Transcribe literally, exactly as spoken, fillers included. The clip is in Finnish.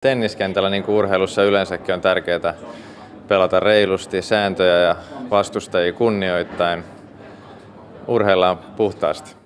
Tenniskentällä niin kuin urheilussa yleensäkin on tärkeää pelata reilusti, sääntöjä ja vastustajia kunnioittain. Urheillaan puhtaasti.